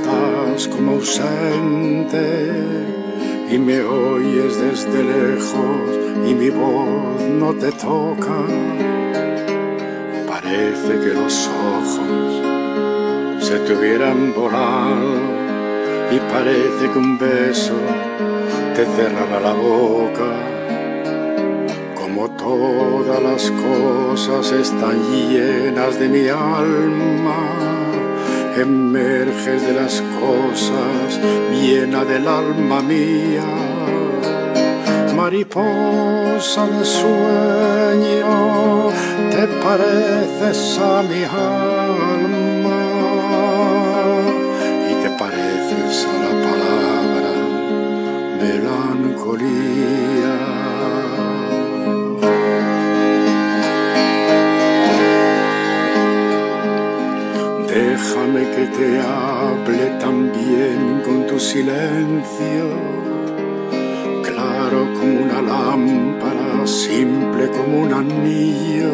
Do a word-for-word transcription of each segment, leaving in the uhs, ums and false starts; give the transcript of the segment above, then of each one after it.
estás como ausente y me oyes desde lejos y mi voz no te toca. Parece que los ojos se te hubieran volado y parece que un beso te cerrará la boca. Como todas las cosas están llenas de mi alma, emerges de las cosas llena del alma mía. Mariposa de sueño, te pareces a mi alma y te pareces a la palabra melancolía. Déjame que te hable también con tu silencio, claro como una lámpara, simple como un anillo.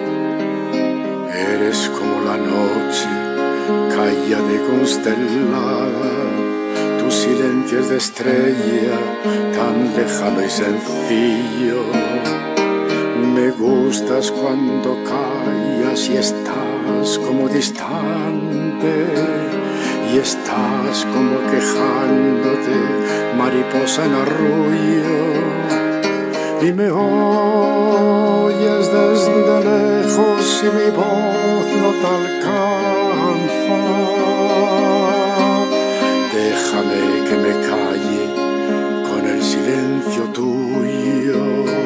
Eres como la noche, callada y constelada, tu silencio es de estrella, tan lejano y sencillo. Me gustas cuando callas y estás como distante, y estás como quejándote, mariposa en arrullo, y me oyes desde lejos y mi voz no te alcanza. Déjame que me calle con el silencio tuyo.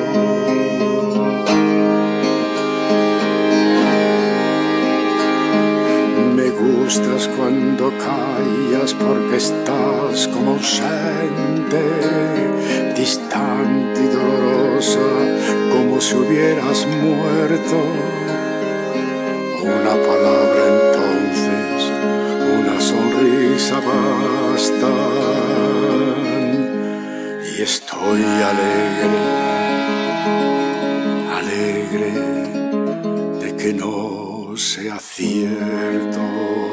Me gustas cuando callas porque estás como ausente, distante y dolorosa, como si hubieras muerto. Una palabra entonces, una sonrisa bastan, y estoy alegre, alegre de que no sea cierto.